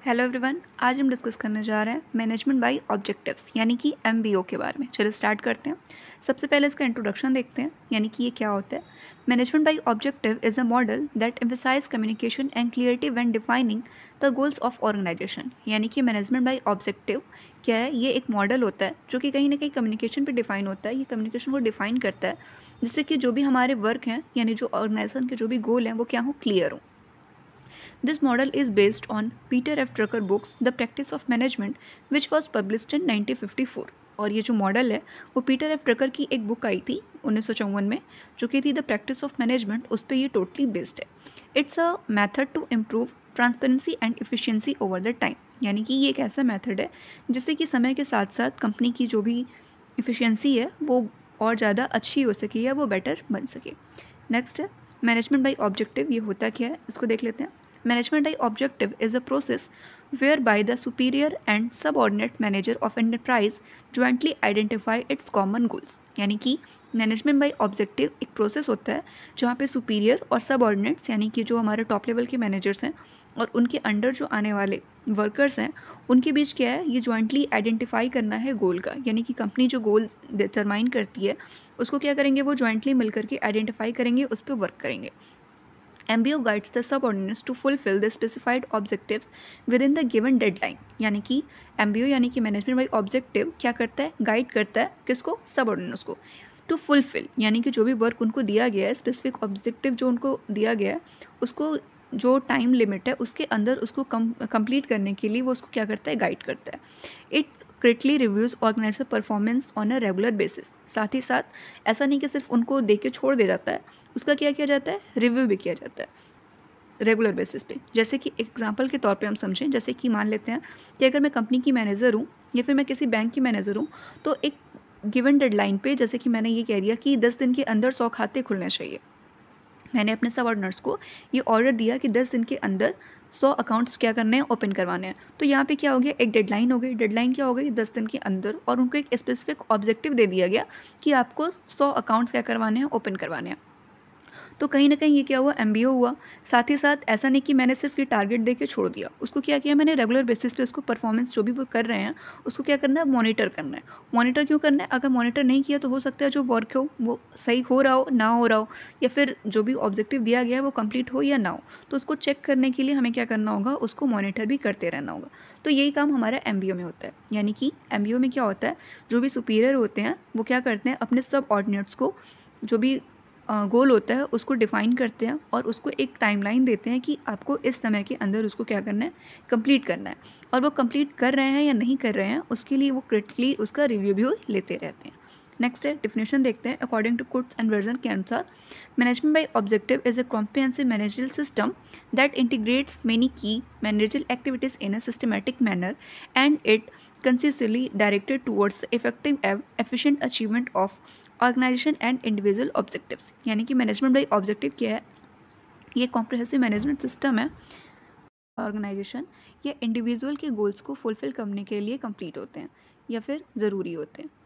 Hello everyone, आज हम discuss करने जा रहे हैं मैनेजमेंट बाय ऑब्जेक्टिव्स यानी कि एमबीओ के बारे में। चलिए स्टार्ट करते हैं। सबसे पहले इसका इंट्रोडक्शन देखते हैं, यानी कि ये क्या होता है। Management by objective is a model that emphasise communication and clarity when defining the goals of organisation. यानी कि मैनेजमेंट बाय ऑब्जेक्टिव क्या है, ये एक मॉडल होता है जो कि कहीं ना कहीं कम्युनिकेशन पर डिफाइन होता है। ये कम्युनिकेशन को डिफाइन करता है जिससे कि जो भी हमारे वर्क हैं यानी जो ऑर्गेनाइजेशन के जो भी गोल हैं वो क्या हो, क्लियर हो। This model is based on Peter F. Drucker books The Practice of Management, which was published in 1954. और ये जो मॉडल है वो पीटर एफ ड्रकर की एक बुक आई थी 1954 में, जो कि थी द प्रैक्टिस ऑफ मैनेजमेंट। उस पर ये टोटली बेस्ड है। It's a method to improve transparency and efficiency over the time. यानी कि ये एक ऐसा मेथड है जिससे कि समय के साथ साथ कंपनी की जो भी एफिशिएंसी है वो और ज़्यादा अच्छी हो सके या वो बेटर बन सके। नेक्स्ट है मैनेजमेंट बाय ऑब्जेक्टिव। ये होता क्या है, इसको देख लेते हैं। Management by objective is a process whereby the superior and subordinate manager of enterprise jointly identify its common goals। यानी कि मैनेजमेंट बाय ऑब्जेक्टिव एक प्रोसेस होता है जहाँ पे सुपीरियर और सबऑर्डिनेट्स यानी कि जो हमारे टॉप लेवल के मैनेजर्स हैं और उनके अंडर जो आने वाले वर्कर्स हैं उनके बीच क्या है, ये जॉइंटली आइडेंटिफाई करना है गोल का। यानी कि कंपनी जो गोल डिटरमाइन करती है उसको क्या करेंगे, वो जॉइंटली मिल करके आइडेंटिफाई करेंगे, उस पर वर्क करेंगे। MBO guides the subordinates to fulfill the specified objectives within the given deadline। यानी कि MBO यानी कि मैनेजमेंट बाय ऑब्जेक्टिव क्या करता है, गाइड करता है किसको, सबऑर्डिनेट्स को, टू फुलफिल यानी कि जो भी वर्क उनको दिया गया है, स्पेसिफिक ऑब्जेक्टिव जो उनको दिया गया है उसको जो टाइम लिमिट है उसके अंदर उसको कंप्लीट करने के लिए वो उसको क्या करता है, गाइड करता है। It critically reviews organiser performance on a regular basis. साथ ही साथ ऐसा नहीं कि सिर्फ उनको दे के छोड़ दिया जाता है, उसका क्या किया जाता है, रिव्यू भी किया जाता है रेगुलर बेसिस पे। जैसे कि एग्जांपल के तौर पे हम समझें, जैसे कि मान लेते हैं कि अगर मैं कंपनी की मैनेजर हूँ या फिर मैं किसी बैंक की मैनेजर हूँ, तो एक गिवन डेडलाइन पे जैसे कि मैंने ये कह दिया कि 10 दिन के अंदर 100 खाते खुलने चाहिए। मैंने अपने सबऑर्डिनेट्स को ये ऑर्डर दिया कि 10 दिन के अंदर 100 अकाउंट्स क्या करने हैं, ओपन करवाने हैं। तो यहाँ पे क्या हो गया, एक डेडलाइन हो गई। डेडलाइन क्या हो गई, 10 दिन के अंदर, और उनको एक स्पेसिफिक ऑब्जेक्टिव दे दिया गया कि आपको 100 अकाउंट्स क्या करवाने हैं, ओपन करवाने हैं। तो कहीं ना कहीं ये क्या हुआ, MBO हुआ। साथ ही साथ ऐसा नहीं कि मैंने सिर्फ ये टारगेट दे के छोड़ दिया, उसको क्या किया मैंने, रेगुलर बेसिस पे उसको परफॉर्मेंस जो भी वो कर रहे हैं उसको क्या करना है, मॉनिटर करना है। मॉनिटर क्यों करना है, अगर मॉनिटर नहीं किया तो हो सकता है जो वर्क हो वो सही हो रहा हो, ना हो रहा हो, या फिर जो भी ऑब्जेक्टिव दिया गया है वो कंप्लीट हो या ना हो। तो उसको चेक करने के लिए हमें क्या करना होगा, उसको मॉनिटर भी करते रहना होगा। तो यही काम हमारा MBO में होता है। यानी कि MBO में क्या होता है, जो भी सुपीरियर होते हैं वो क्या करते हैं, अपने सब ऑर्डिनेट्स को जो भी गोल होता है उसको डिफ़ाइन करते हैं और उसको एक टाइमलाइन देते हैं कि आपको इस समय के अंदर उसको क्या करना है, कंप्लीट करना है। और वो कंप्लीट कर रहे हैं या नहीं कर रहे हैं उसके लिए वो क्रिटिकली उसका रिव्यू भी लेते रहते हैं। नेक्स्ट है डिफिनेशन देखते हैं। According to Koontz and Weihrich के अनुसार management by objective is a comprehensive managerial system that integrates many key managerial activities in a systematic manner and it consistently directed towards the effective efficient achievement of organisation and individual objectives. यानी कि management by objective क्या है, ये comprehensive management system है। Organisation या individual के goals को fulfil करने के लिए कंप्लीट होते हैं या फिर ज़रूरी होते हैं।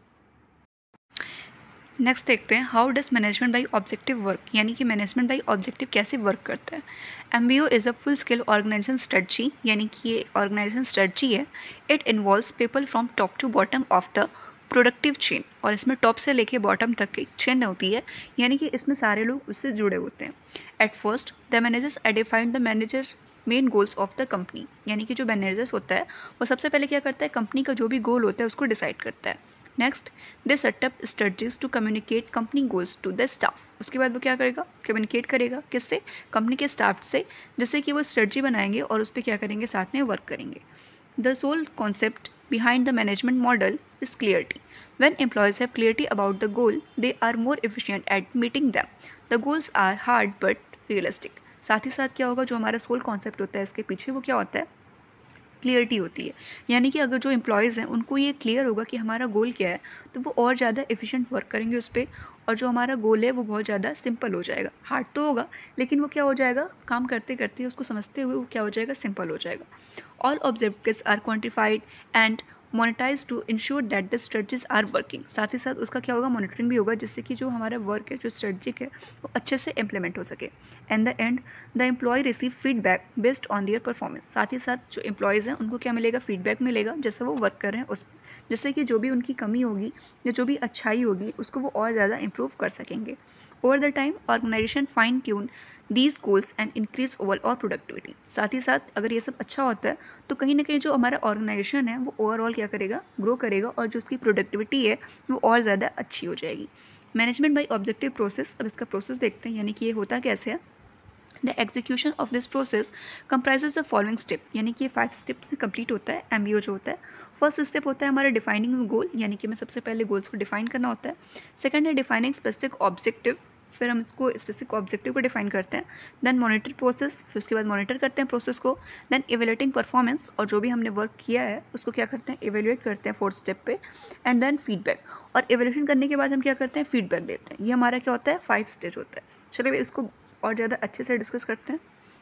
नेक्स्ट देखते हैं how does management by objective work. यानी कि मैनेजमेंट बाय ऑब्जेक्टिव कैसे वर्क करता है। MBO is a full scale organisation strategy. यानी कि ये ऑर्गेनाइजेशन स्ट्रेटजी है। It involves people from top to bottom of the productive chain. और इसमें टॉप से लेके बॉटम तक की चेन होती है, यानी कि इसमें सारे लोग उससे जुड़े होते हैं। At first the managers identified the manager main goals of the company. यानी कि जो मैनेजर्स होता है वो सबसे पहले क्या करता है, कंपनी का जो भी गोल होता है उसको डिसाइड करता है। Next they set up strategies to communicate company goals to the staff. उसके बाद वो क्या करेगा, कम्युनिकेट करेगा किससे, कंपनी के स्टाफ से, जिससे कि वो स्ट्रेटजी बनाएंगे और उस पर क्या करेंगे, साथ में वर्क करेंगे। The sole concept behind the management model is clarity. When employees have clarity about the goal, they are more efficient at meeting them. The goals are hard but realistic. साथ ही साथ क्या होगा, जो हमारा सोल कॉन्सेप्ट होता है इसके पीछे वो क्या होता है, क्लियरिटी होती है। यानी कि अगर जो एम्प्लॉयज़ हैं उनको ये क्लियर होगा कि हमारा गोल क्या है तो वो और ज़्यादा एफिशिएंट वर्क करेंगे उस पर, और जो हमारा गोल है वो बहुत ज़्यादा सिंपल हो जाएगा। हार्ड तो होगा लेकिन वो क्या हो जाएगा, काम करते करते उसको समझते हुए वो क्या हो जाएगा, सिंपल हो जाएगा। All objectives are quantified and monetize to ensure that the strategies are working. साथ ही साथ उसका क्या होगा, मॉनिटरिंग भी होगा, जिससे कि जो हमारा वर्क है, जो स्ट्रेटजिक है, वो अच्छे से इम्प्लीमेंट हो सके। And the and the employ receive feedback based on their performance. साथ ही साथ जो एम्प्लॉयज़ हैं उनको क्या मिलेगा, फीडबैक मिलेगा जैसे वो वर्क कर रहे हैं उस, जिससे कि जो भी उनकी कमी होगी या जो भी अच्छाई होगी उसको वो और ज़्यादा इम्प्रूव कर सकेंगे। Over the time organization fine tune these goals and increase overall productivity. साथ ही साथ अगर ये सब अच्छा होता है तो कहीं ना कहीं जो हमारा ऑर्गेनाइजेशन है वो ओवरऑल क्या करेगा, ग्रो करेगा, और जो उसकी प्रोडक्टिविटी है वो और ज़्यादा अच्छी हो जाएगी। मैनेजमेंट बाय ऑब्जेक्टिव प्रोसेस, अब इसका प्रोसेस देखते हैं, यानी कि ये होता कैसे है। The execution of this process comprises the following step, यानी कि ये 5 स्टेप्स में कंप्लीट होता है MBO जो होता है। फर्स्ट स्टेप होता है हमारा डिफाइनिंग गोल, यानी कि हमें सबसे पहले गोल्स को डिफाइन करना होता है। सेकंड है डिफाइनिंग स्पेसिफिक ऑब्जेक्टिव, फिर हम इसको स्पेसिफिक ऑब्जेक्टिव को डिफाइन करते हैं। देन मॉनिटर प्रोसेस, फिर उसके बाद मॉनिटर करते हैं प्रोसेस को। देन इवेल्युएटिंग परफॉर्मेंस, और जो भी हमने वर्क किया है उसको क्या करते हैं, इवेल्युएट करते हैं 4th स्टेप पे। एंड देन फीडबैक, और इवेल्युएशन करने के बाद हम क्या करते हैं, फीडबैक देते हैं। ये हमारा क्या होता है, 5 स्टेज होता है। चलिए इसको और ज़्यादा अच्छे से डिस्कस करते हैं।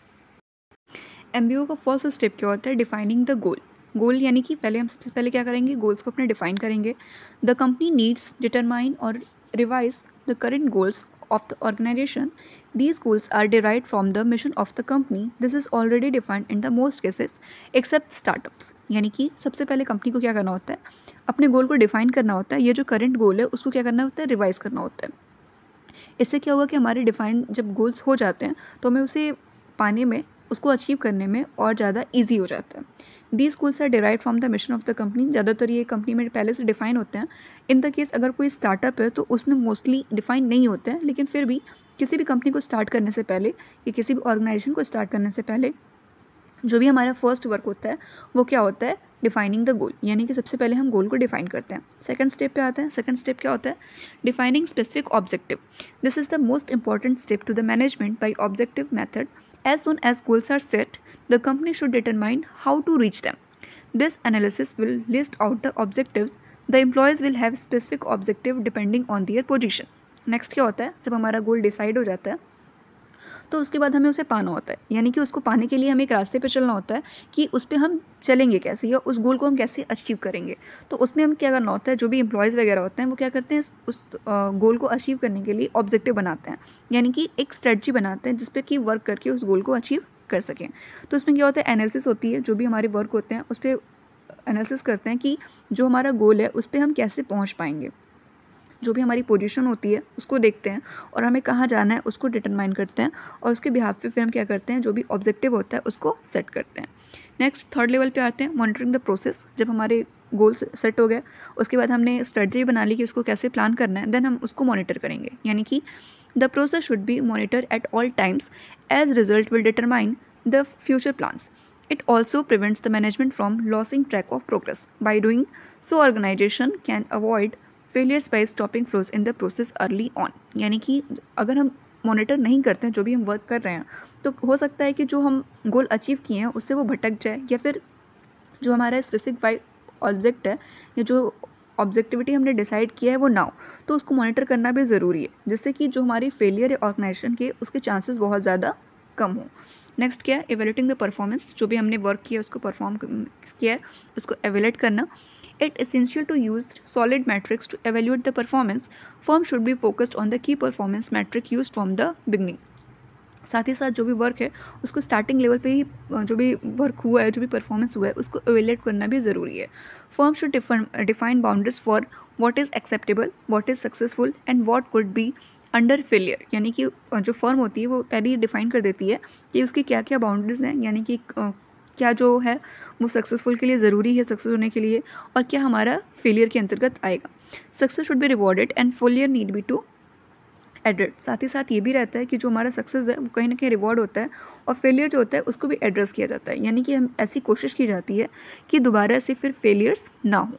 MBO का फर्स्ट स्टेप क्या होता है, डिफाइनिंग द गोल। गोल यानी कि पहले हम सबसे पहले क्या करेंगे, गोल्स को अपने डिफाइन करेंगे। द कंपनी नीड्स डिटरमाइन और revise the current goals of the organization. These goals are derived from the mission of the company. This is already defined in the most cases except startups. यानी कि सबसे पहले company को क्या करना होता है, अपने गोल को डिफाइन करना होता है। ये जो करंट गोल है उसको क्या करना होता है, रिवाइज करना होता है। इससे क्या होगा कि हमारे डिफाइन जब गोल्स हो जाते हैं तो हमें उसे पाने में, उसको अचीव करने में और ज़्यादा ईजी हो जाता है। These goals are derive from the mission of the company. ज़्यादातर ये कंपनी में पहले से डिफाइन होते हैं। इन द केस अगर कोई स्टार्टअप है तो उसमें मोस्टली डिफाइन नहीं होते हैं, लेकिन फिर भी किसी भी कंपनी को स्टार्ट करने से पहले या किसी भी ऑर्गेनाइजेशन को स्टार्ट करने से पहले जो भी हमारा फर्स्ट वर्क होता है वो क्या होता है, डिफाइनिंग द गोल, यानी कि सबसे पहले हम गोल को डिफाइन करते हैं। सेकंड स्टेप पे आते हैं। सेकंड स्टेप क्या होता है, defining specific objective. This is the most important step to the management by objective method. As soon as goals are set the company should determine how to reach them. This analysis will list out the objectives. The employees will have specific objective depending on their position. Next क्या होता है, जब हमारा goal decide हो जाता है तो उसके बाद हमें उसे पाना होता है, यानी कि उसको पाने के लिए हमें एक रास्ते पे चलना होता है कि उस पर हम चलेंगे कैसे या उस गोल को हम कैसे अचीव करेंगे। तो उसमें हम क्या करना होता है, जो भी एम्प्लॉयज़ वगैरह होते हैं वो क्या करते हैं, उस गोल को अचीव करने के लिए ऑब्जेक्टिव बनाते हैं, यानी कि एक स्ट्रेटजी बनाते हैं जिस पे कि वर्क करके उस गोल को अचीव कर सकें। तो उसमें क्या होता है, एनालिसिस होती है, जो भी हमारे वर्क होते हैं उस पर एनालिसिस करते हैं कि जो हमारा गोल है उस पर हम कैसे पहुंच पाएंगे। जो भी हमारी पोजीशन होती है उसको देखते हैं और हमें कहाँ जाना है उसको डिटरमाइन करते हैं, और उसके बिहाफ पे फिर हम क्या करते हैं, जो भी ऑब्जेक्टिव होता है उसको सेट करते हैं। नेक्स्ट थर्ड लेवल पे आते हैं, मॉनिटरिंग द प्रोसेस। जब हमारे गोल सेट हो गए उसके बाद हमने स्ट्रेटजी बना ली कि उसको कैसे प्लान करना है, देन हम उसको मॉनिटर करेंगे, यानी कि the process should be monitor at all times as result will determine the future plans. It also prevents the management from losing track of progress. By doing so, organization can avoid failures by stopping flows in the process early on. यानी कि अगर हम monitor नहीं करते हैं जो भी हम वर्क कर रहे हैं तो हो सकता है कि जो हम गोल अचीव किए हैं उससे वो भटक जाए, या फिर जो हमारा स्पेसिफिक ऑब्जेक्ट है या जो ऑब्जेक्टिविटी हमने डिसाइड किया है वो ना हो। तो उसको मॉनिटर करना भी ज़रूरी है, जिससे कि जो हमारी फेलियर है ऑर्गेनाइजेशन के उसके चांसेस बहुत ज़्यादा कम हो। नेक्स्ट क्या है, एवेल्यूएटिंग द परफॉर्मेंस। जो भी हमने वर्क किया उसको परफॉर्म किया है उसको एवेल्यूएट करना। It essential to use solid metrics to evaluate the performance. Firm should be focused on the key performance metric use from the beginning. साथ ही साथ जो भी वर्क है उसको स्टार्टिंग लेवल पे ही जो भी वर्क हुआ है, जो भी परफॉर्मेंस हुआ है उसको एवेल्यूएट करना भी ज़रूरी है। Firm should define boundaries for what is acceptable, what is successful and what could be under failure. यानी कि जो फर्म होती है वो पहले ही डिफाइन कर देती है कि उसकी क्या क्या बाउंड्रीज हैं, यानी कि क्या जो है वो सक्सेसफुल के लिए ज़रूरी है सक्सेस होने के लिए, और क्या हमारा फेलियर के अंतर्गत आएगा। Success should be rewarded and failure need be to address. साथ ही साथ ये भी रहता है कि जो हमारा सक्सेस है वो कहीं ना कहीं रिवॉर्ड होता है, और फेलियर जो होता है उसको भी एड्रेस किया जाता है, यानी कि हम ऐसी कोशिश की जाती है कि दोबारा से फिर फेलियर्स ना हो।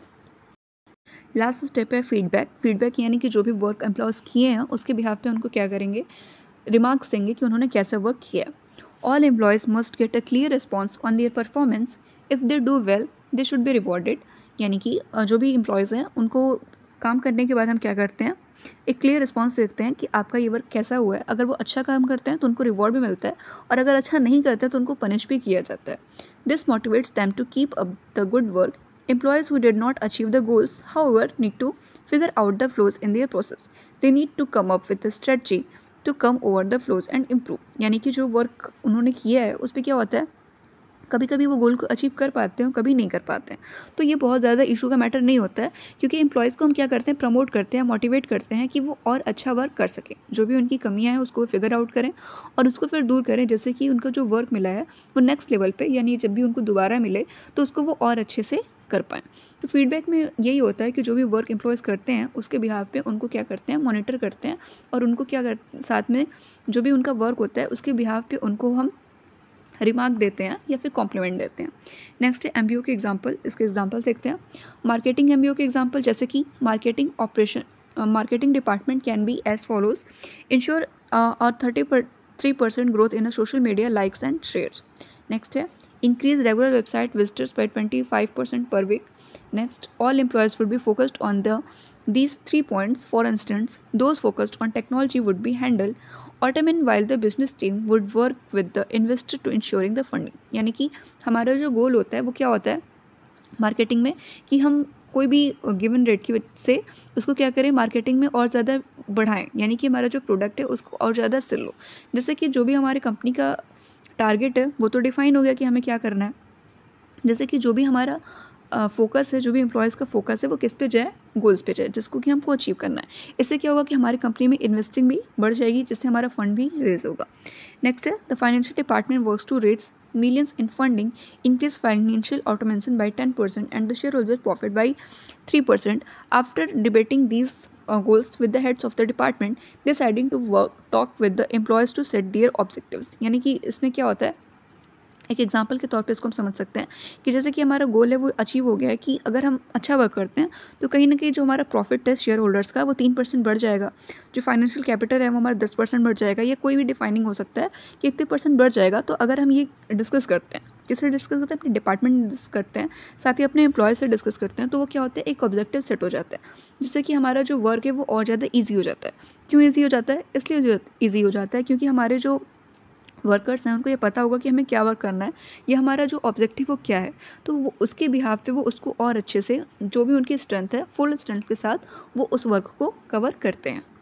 लास्ट स्टेप है फीडबैक। फीडबैक यानी कि जो भी वर्क एम्प्लॉयज़ किए हैं उसके बिहाफ पे उनको क्या करेंगे, रिमार्क्स देंगे कि उन्होंने कैसा वर्क किया। All employees must get a clear response on their performance. If they do well they should be rewarded. यानी कि जो भी एम्प्लॉयज़ हैं उनको काम करने के बाद हम क्या करते हैं, एक क्लियर रिस्पॉन्स देते हैं कि आपका ये वर्क कैसा हुआ है। अगर वो अच्छा काम करते हैं तो उनको रिवॉर्ड भी मिलता है, और अगर अच्छा नहीं करते तो उनको पनिश भी किया जाता है। This motivates them to keep up the good work Employees who did not achieve the goals, however, need to figure out the flaws in their process. They need to come up with a strategy to come over the flaws and improve. यानी कि जो work उन्होंने किया है उस पर क्या होता है, कभी कभी वो गोल को अचीव कर पाते हैं, कभी नहीं कर पाते हैं. तो ये बहुत ज़्यादा इशू का मैटर नहीं होता है, क्योंकि एम्प्लॉयज़ को हम क्या करते हैं, प्रमोट करते हैं, मोटिवेट करते हैं कि वो और अच्छा वर्क कर सकें. जो भी उनकी कमियां हैं उसको फिगर आउट करें और उसको फिर दूर करें, जैसे कि उनका जो वर्क मिला है वो नेक्स्ट लेवल पे, यानी जब भी उनको दोबारा मिले तो उसको वो और अच्छे से कर पाएँ. तो फीडबैक में यही होता है कि जो भी वर्क एम्प्लॉयज़ करते हैं उसके बिहाफ पे उनको क्या करते हैं, मॉनिटर करते हैं और उनको क्या कर साथ में जो भी उनका वर्क होता है उसके बिहाफ पे उनको हम रिमार्क देते हैं या फिर कॉम्प्लीमेंट देते हैं. नेक्स्ट है MBO के एग्जांपल. इसके एग्जांपल देखते हैं. मार्केटिंग MBO के एग्जांपल जैसे कि marketing department can be as follows. Ensure और 33% growth in social media likes and shares. Next है increase regular website visitors by 25% per week. Next, all employees would be focused on these 3 points. For instance, those focused on technology would be handled automation while the business team would work with the investor to ensuring the funding. यानी कि हमारा जो गोल होता है वो क्या होता है मार्केटिंग में, कि हम कोई भी गिवन रेट की वजह से उसको क्या करें, मार्केटिंग में और ज़्यादा बढ़ाएं, यानी कि हमारा जो प्रोडक्ट है उसको और ज़्यादा सेल हो. जैसे कि जो भी हमारी कंपनी का टारगेट है वो तो डिफाइन हो गया कि हमें क्या करना है. जैसे कि जो भी हमारा फोकस है, जो भी एम्प्लॉयज़ का फोकस है वो किस पे जाए, गोल्स पे जाए, जिसको कि हमको अचीव करना है. इससे क्या होगा कि हमारी कंपनी में इन्वेस्टिंग भी बढ़ जाएगी, जिससे हमारा फंड भी रेज होगा. नेक्स्ट है the financial department works to raise millions in funding, increase financial automation by 10% and the shareholders profit by 3%. After debating these goals with the heads of the department, deciding to talk with the employees to set their objectives. यानी कि इसमें क्या होता है, एक example के तौर पे इसको हम समझ सकते हैं कि जैसे कि हमारा गोल है वो अचीव हो गया है कि अगर हम अच्छा वर्क करते हैं तो कहीं ना कहीं जो हमारा प्रॉफिट है शेयर होल्डर्स का वो 3% बढ़ जाएगा. जो फाइनेंशियल कैपिटल है वो हमारा 10% बढ़ जाएगा. या कोई भी डिफाइनिंग हो सकता है कि इतने % बढ़ जाएगा. तो अगर हम ये डिस्कस करते हैं, किससे डिस्कस करते हैं, अपने डिपार्टमेंट में डिस्कस करते हैं, साथ ही अपने एम्प्लॉय से डिस्कस करते हैं, तो वो क्या होता है, एक ऑब्जेक्टिव सेट हो जाता है, जिससे कि हमारा जो वर्क है वो और ज़्यादा ईजी हो जाता है. क्यों ईजी हो जाता है, इसलिए ईजी हो जाता है क्योंकि हमारे जो वर्कर्स हैं उनको ये पता होगा कि हमें क्या वर्क करना है, या हमारा जो ऑब्जेक्टिव वो क्या है. तो वो उसके बिहाफ पे वो उसको और अच्छे से, जो भी उनकी स्ट्रेंथ है, फुल स्ट्रेंथ के साथ वो उस वर्क को कवर करते हैं.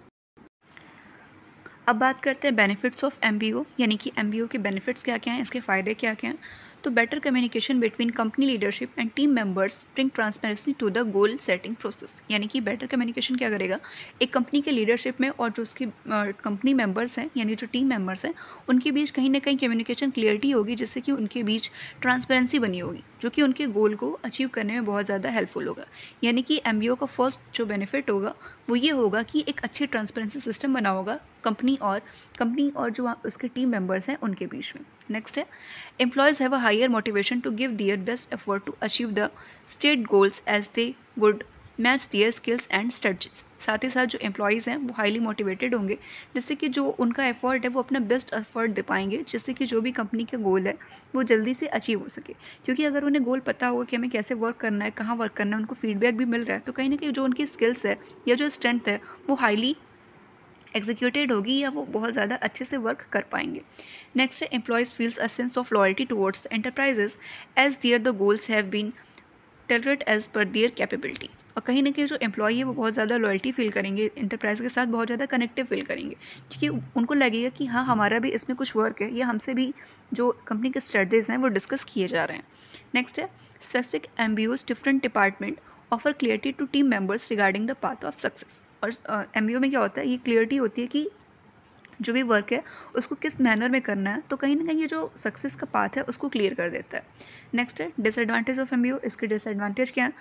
अब बात करते हैं बेनिफिट्स ऑफ MBO, यानी कि MBO के बेनिफिट्स क्या क्या हैं, इसके फ़ायदे क्या क्या हैं. तो better communication between company leadership and team members bring transparency to the goal setting process. यानी कि बेटर कम्युनिकेशन क्या करेगा, एक कंपनी के लीडरशिप में और जो उसकी कंपनी मेंबर्स हैं, यानी जो टीम मेंबर्स हैं, उनके बीच कहीं ना कहीं कम्युनिकेशन क्लियरिटी होगी, जिससे कि उनके बीच ट्रांसपेरेंसी बनी होगी, जो कि उनके गोल को अचीव करने में बहुत ज़्यादा हेल्पफुल होगा. यानी कि MBO का फर्स्ट जो बेनिफिट होगा वो ये होगा कि एक अच्छी ट्रांसपेरेंसी सिस्टम बना होगा कंपनी और जो उसके टीम मेंबर्स हैं उनके बीच में. नेक्स्ट है employees have a higher motivation to give their best effort to achieve the state goals as they would match their skills and strategies. साथ ही साथ जो एम्प्लॉयज़ हैं वो हाईली मोटिवेटेड होंगे, जिससे कि जो उनका एफर्ट है वो अपना बेस्ट एफर्ट दे पाएंगे, जिससे कि जो भी कंपनी का गोल है वो जल्दी से अचीव हो सके. क्योंकि अगर उन्हें गोल पता होगा कि हमें कैसे वर्क करना है, कहाँ वर्क करना है, उनको फीडबैक भी मिल रहा है, तो कहीं ना कहीं जो उनकी स्किल्स है या जो स्ट्रेंथ है वो हाईली एग्जीक्यूटेड होगी, या वो बहुत ज़्यादा अच्छे से वर्क कर पाएंगे. नेक्स्ट है employees feels a sense of loyalty towards enterprises as their the goals have been tailored as per their capability. और कहीं ना कहीं जो एम्प्लॉय है वो बहुत ज़्यादा लॉयल्टी फील करेंगे, इंटरप्राइज के साथ बहुत ज़्यादा कनेक्टिव फील करेंगे, क्योंकि उनको लगेगा कि हाँ हमारा भी इसमें कुछ वर्क है, या हमसे भी जो कंपनी के स्ट्रेटजीज हैं वो डिस्कस किए जा रहे हैं. नेक्स्ट है specific MBOs different department offer clarity to team members regarding the path of success. और MBO में क्या होता है, ये क्लियरिटी होती है कि जो भी वर्क है उसको किस मैनर में करना है, तो कहीं ना कहीं ये जो सक्सेस का पाथ है उसको क्लियर कर देता है. नेक्स्ट है डिसएडवांटेज ऑफ MBO. इसके डिसएडवांटेज क्या है,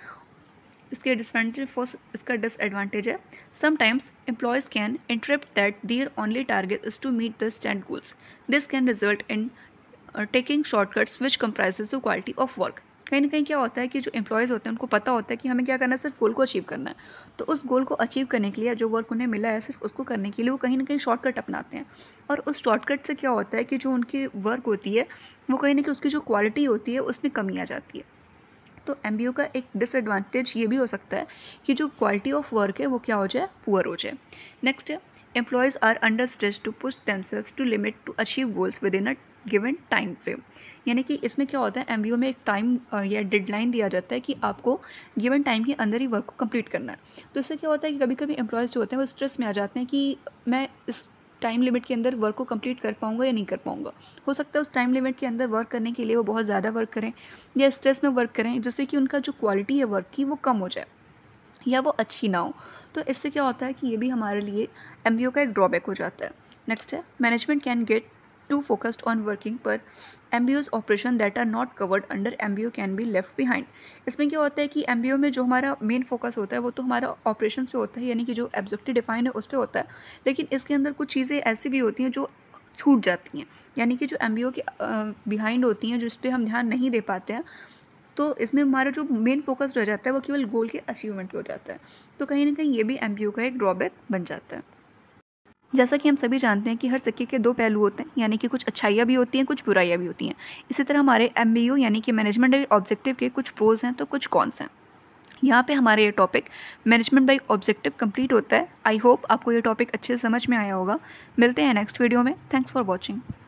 इसका डिसएडवांटेज है sometimes employees can interpret that their only target is to meet the stand goals. This can result in taking shortcuts which comprises the quality of work. कहीं ना कहीं क्या होता है कि जो एम्प्लॉयज़ होते हैं उनको पता होता है कि हमें क्या करना है, सिर्फ गोल को अचीव करना है. तो उस गोल को अचीव करने के लिए, जो वर्क उन्हें मिला है सिर्फ उसको करने के लिए, वो कहीं ना कहीं शॉर्टकट अपनाते हैं. और उस शॉर्टकट से क्या होता है कि जो उनकी वर्क होती है वो कहीं ना कहीं उसकी जो क्वालिटी होती है उसमें कमी आ जाती है. तो MBO का एक डिसएडवांटेज ये भी हो सकता है कि जो क्वालिटी ऑफ वर्क है वो क्या हो जाए, पुअर हो जाए. नेक्स्ट है employees are under stress to push themselves to limit to achieve goals within a given time frame. यानी कि इसमें क्या होता है, एमबीओ में एक टाइम या डेडलाइन दिया जाता है कि आपको गिवन टाइम के अंदर ही वर्क को कंप्लीट करना है। तो इससे क्या होता है कि कभी कभी एम्प्लॉयज़ जो होते हैं वो स्ट्रेस में आ जाते हैं कि मैं इस टाइम लिमिट के अंदर वर्क को कंप्लीट कर पाऊंगा या नहीं कर पाऊंगा। हो सकता है उस टाइम लिमिट के अंदर वर्क करने के लिए वो बहुत ज़्यादा वर्क करें या स्ट्रेस में वर्क करें, जिससे कि उनका जो क्वालिटी है वर्क की वो कम हो जाए या वो अच्छी ना हो। तो इससे क्या होता है कि ये भी हमारे लिए एमबीओ का एक ड्रॉबैक हो जाता है। नेक्स्ट है, management can get to focused on working पर MBOs operation that are not covered under MBO can be left behind. इसमें क्या होता है कि एमबीओ में जो हमारा मेन फोकस होता है वो तो हमारा ऑपरेशन पे होता है, यानी कि जो ऑब्जेक्टिव डिफाइन है उस पर होता है, लेकिन इसके अंदर कुछ चीज़ें ऐसी भी होती हैं जो छूट जाती हैं, यानी कि जो एमबीओ के बिहाइंड होती हैं जिस पर हम ध्यान नहीं दे पाते हैं। तो इसमें हमारा जो मेन फोकस रह जाता है वो केवल गोल के अचीवमेंट पे हो जाता है। तो कहीं ना कहीं ये भी एमबीओ का एक ड्रॉबैक बन जाता है। जैसा कि हम सभी जानते हैं कि हर सिक्के के दो पहलू होते हैं, यानी कि कुछ अच्छाइयाँ भी होती हैं, कुछ बुराइयाँ भी होती हैं। इसी तरह हमारे एमबीओ यानी कि मैनेजमेंट बाय ऑब्जेक्टिव के कुछ प्रोज हैं तो कुछ कॉन्स हैं। यहाँ पे हमारे ये topic management by objective complete होता है। आई होप आपको ये टॉपिक अच्छे से समझ में आया होगा। मिलते हैं नेक्स्ट वीडियो में। Thanks for watching.